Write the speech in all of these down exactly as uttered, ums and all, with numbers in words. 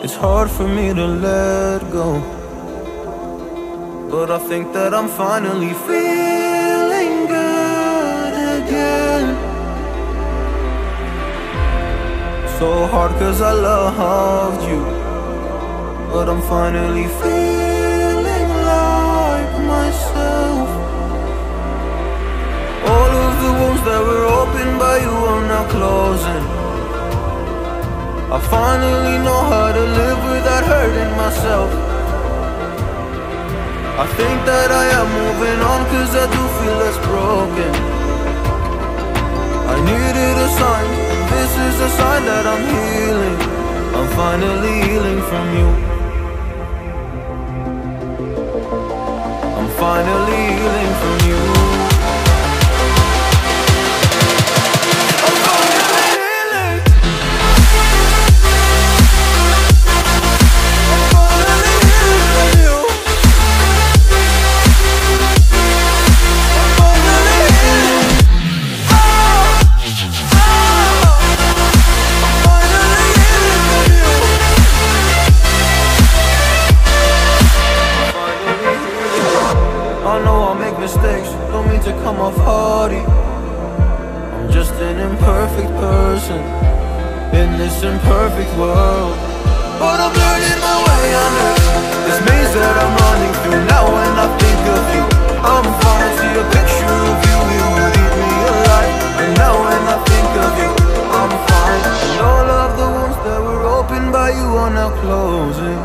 It's hard for me to let go, but I think that I'm finally feeling good again. So hard cause I loved you, but I'm finally feeling like myself. All of the wounds that were opened by you are now closing. I finally know how to live without hurting myself. I think that I am moving on cause I do feel less broken. I needed a sign, this is a sign that I'm healing. I'm finally healing from you. I'm finally healing from you. Mistakes, don't mean to come off hardy. I'm just an imperfect person in this imperfect world, but I'm learning my way under this maze that I'm running through. Now when I think of you, I'm falling to a picture of you. You would eat me alive. And now when I think of you, I'm fine. And all of the wounds that were opened by you are now closing.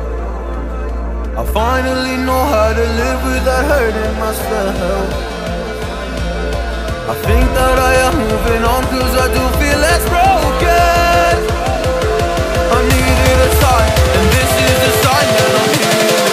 I finally know how to live without hurting myself. I think that I am moving on cause I do feel less broken. I needed a sign, and this is the sign that I'm healing.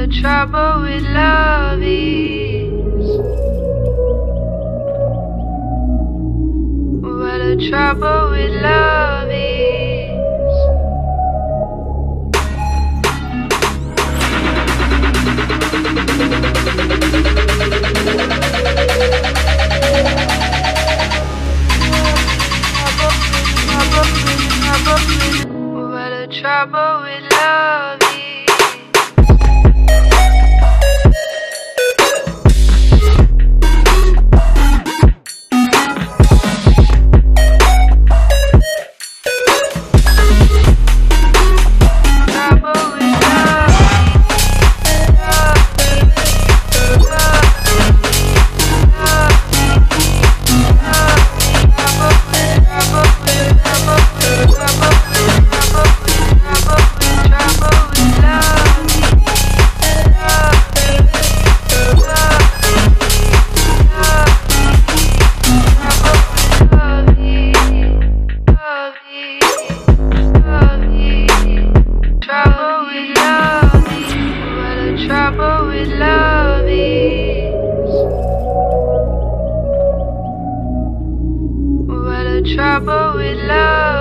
the trouble with love is. What the trouble with love is. What the trouble with love is. Trouble with love is. What a trouble with love.